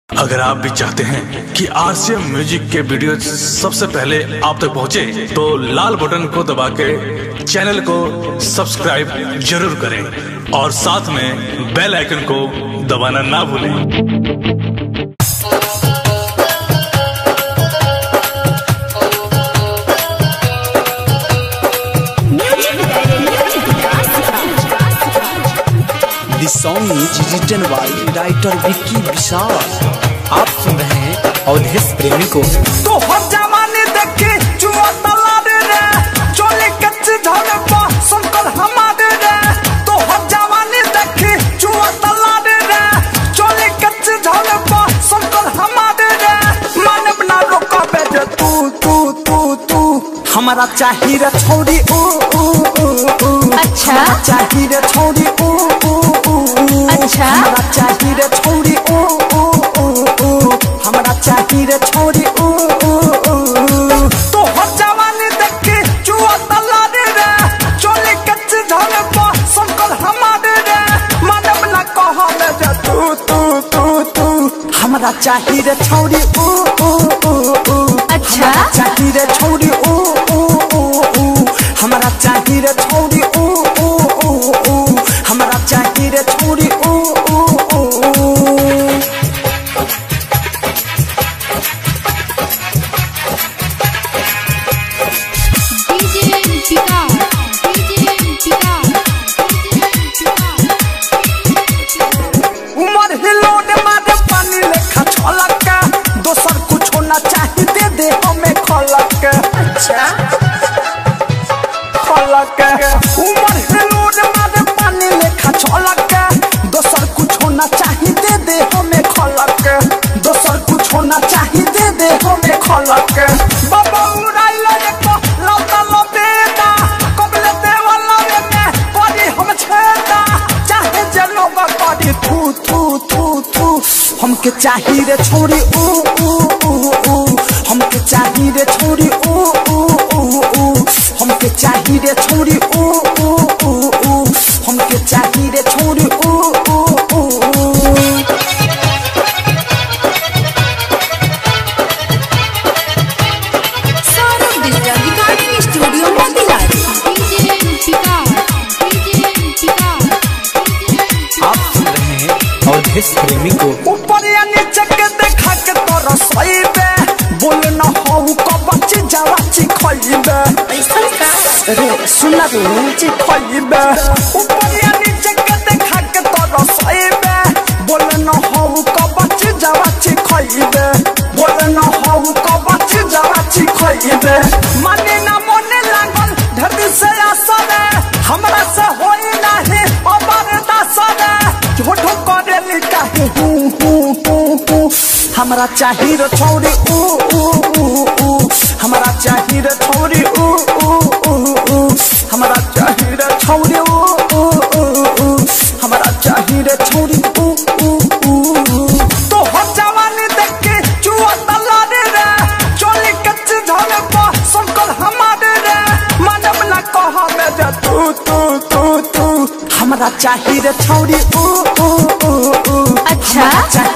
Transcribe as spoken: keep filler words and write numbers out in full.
अगर आप भी चाहते हैं कि आरसीएम म्यूजिक के वीडियो सबसे पहले आप तक पहुंचे, तो लाल बटन को दबा के चैनल को सब्सक्राइब जरूर करें और साथ में बेल आइकन को दबाना ना भूलें। This song is written by writer Vicky Vishal. आप सुन रहे हैं अवधेश प्रेमी को। तो हर जमाने देखे जुआ तलारे रे, चोले कच्चे झाड़े पा संकर हमारे रे। तो हर जमाने देखे जुआ तलारे रे, चोले कच्चे झाड़े पा संकर हमारे रे। मानव ना रोका बेटे तू तू तू तू, हमारा चाहिए रे छोड़ी ऊ ऊ ऊ। अच्छा चाहिए रे छोड़ी ऊ अच्छा, हमारा चाहिए रे छोड़ी ओ ओ ओ ओ, हमारा चाहिए रे छोड़ी ओ ओ ओ। तो हर जवानी देखे जुआ तलारे रे, चोले कच्चे झाड़े पा संकर हमारे रे। मानव ना कहा ले जा तू तू तू तू, हमारा चाहिए रे छोड़ी ओ ओ ओ ओ। अच्छा चाहिए रे छोड़ी ओ ओ ओ ओ, हमारा चाहिए रे छोड़ी ओ ओ ओ ओ, हमारा चाहिए रे छोड़ी ओ ओ ओ ओ। डीजे पिका डीजे पिका उमर हिलोने मारे पानी लेखा छलक, दोसर कुछ होना चाहिए दे दे हमें खलक। अच्छा खलक, उमर हिलोने मारे पानी लेखा छलक, दोसर कुछ होना चाहिए दे दे हमें खलक। दोसर कुछ होना चाहिए दे दे हमें खलक। बाबा उड़ाइला एको लौटा लो बेटा, कबले देवाला में करी हम छेदा। चाहे जनोबा करी थू थू थू थू, हमके चाहिए रे छोड़ी ऊ ऊ ऊ ऊ, हमके चाहिए रे छोड़ी ऊ ऊ ऊ ऊ, हमके चाहिए रे छोड़ी ऊ ऊ ऊ ऊ, हमके चाहिए रे छोड़ी ऊ ऊ ऊ ऊ। Saurabh digital recording studio Motilal. DJ पिका डीजे पिका आप सुन रहे हैं अवधेश प्रेमी को। ऊपर या नीचे के देखा के तोरा सही बे, बोल न हो कबची जवाची खइबे। रे सुना रे ची खइबे, ऊपर या नीचे के देखा के तोरा सही बे, बोल न हो कबची जवाची खइबे। बोल न हो कबची जवाची खइबे। माने ना मोने लागल धरती से आसरे, हमरा से होई नाही अबर दासरे। झूठो करे लिखा है हूँ हूँ हूँ हूँ, हमारा चाहिए रे छोड़ी ऊ ऊ ऊ ऊ, हमारा चाहिए रे छोड़ी ऊ ऊ ऊ ऊ, हमारा चाहिए रे छोड़ी ऊ ऊ ऊ ऊ, हमारा चाहिए रे छोड़ी ऊ ऊ ऊ। तो हर जवानी देखे जुआ तलारे रे, चोली कच्चे झाड़े पा संकर हमारे रे। मानव ना कहा में जा तू तू तू तू, हमारा चाहिए रे छोड़ी ऊ ऊ ऊ ऊ। अच्छा